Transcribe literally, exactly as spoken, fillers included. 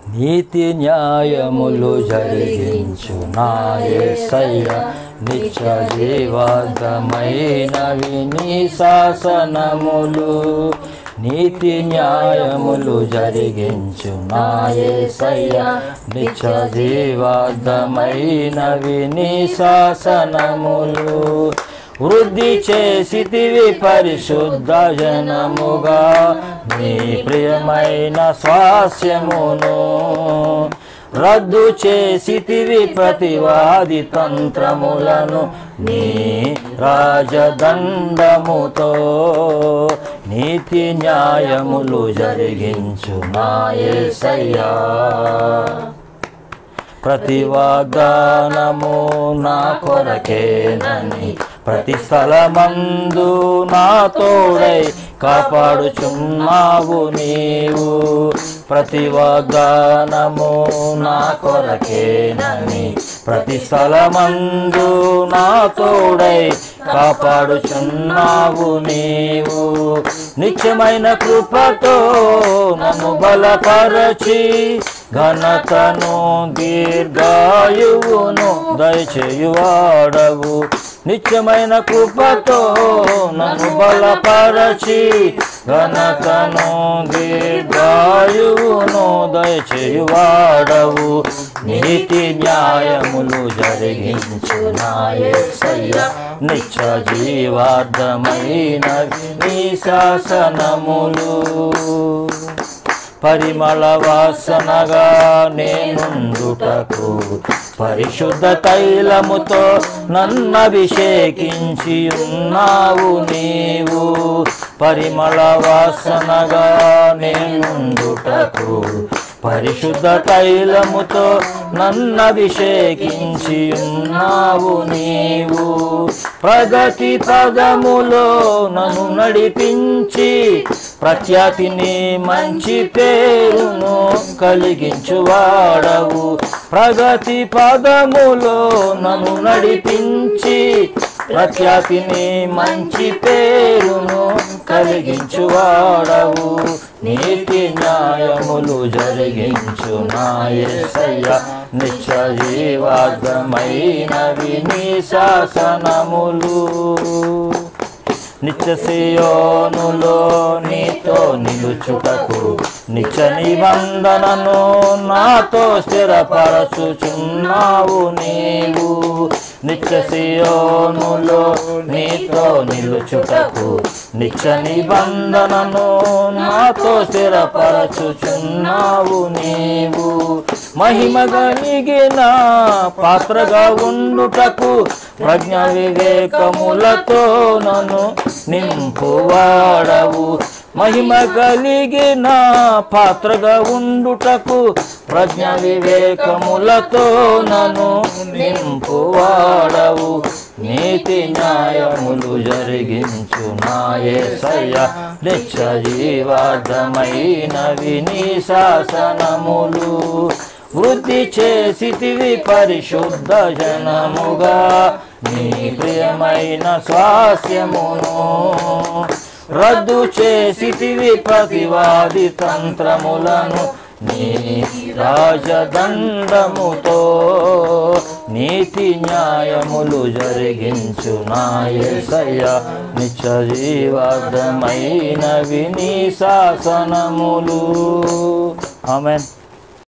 నీతి న్యాయములు జరిగించు నా యేసయ్యా నిత్య జీవార్థమైనవి నీ శాసనములు నీతి న్యాయములు జరిగించు నా యేసయ్యా నిత్య జీవార్థమైనవి నీ శాసనములు వృద్ధి చేసితివి పరిశుద్ధ జనముగా నీ ప్రియమైన స్వాస్యమును రద్దు చేసితివి ప్రతివాది తంత్రములను నీ రాజదండముతో నీతి న్యాయములు జరిగించు నా యేసయ్యా ప్రతి వాగ్దానము నా కొరకేనని ప్రతి స్థలమందు నా తోడై కాపాడుచున్నావు నీవు ప్రతి వాగ్దానము నా కొరకేనని ప్రతి స్థలమందు నా తోడై కాపాడుచున్నావు నీవు నిత్యమైన కృపతో నన్ను బలపరచి ఘనతను దీర్ఘాయువును దయచేయువాడవు నిత్యమైన కృపతో నన్ను బలపరచి ఘనతను దీర్ఘాయువును దయచేయువాడవు నీతి న్యాయములు జరిగించు నా యేసయ్యా నిత్య జీవార్థమైనవి నీ శాసనములు పరిమళ వాసనగా నేనుండుటకు పరిశుద్ధ తైలముతో నన్నభిషేకించి ఉన్నావు నీవు పరిమళ వాసనగా నేనుండుటకు పరిశుద్ధ తైలముతో నన్నభిషేకించి ఉన్నావు నీవు ప్రగతి పదములో నన్ను నడిపించి ప్రఖ్యాతిని మంచి పేరును కలిగించువాడవు ప్రగతి పదములో నన్ను నడిపించి ప్రఖ్యాతిని మంచి పేరును కలిగించువాడవు నీతి న్యాయములు జరిగించు నా యేసయ్యా నిత్య జీవార్థమైనవి నీ శాసనములు నిత్య సియోనులో నీతో నిలుచుటకు నిత్య నిబంధనను నాతో స్థిరపరచుచున్నావు నీవు నిత్య సియోనులో నీతో నిలుచుటకు నిత్య నిబంధనను నాతో స్థిరపరచుచున్నావు నీవు మహిమ కలిగిన పాత్రగా ఉండుటకు ప్రజ్ఞ వివేకములతో నన్ను నింపువాడవు మహిమ కలిగిన పాత్రగా ఉండుటకు ప్రజ్ఞ వివేకములతో నన్ను నింపువాడవు నీతి న్యాయములు జరిగించు నా యేసయ్యా నిత్య జీవార్థమైనవి నీ శాసనములు వృద్ధి చేసితివి పరిశుద్ధ జనముగా నీ ప్రియమైన స్వాస్యమును రద్దు చేసితివి ప్రతివాది తంత్రములను నీ రాజదండముతో నీతి న్యాయములు జరిగించు నా యేసయ్యా నిత్య జీవార్థమైనవి నీ శాసనములు ఆమేన్.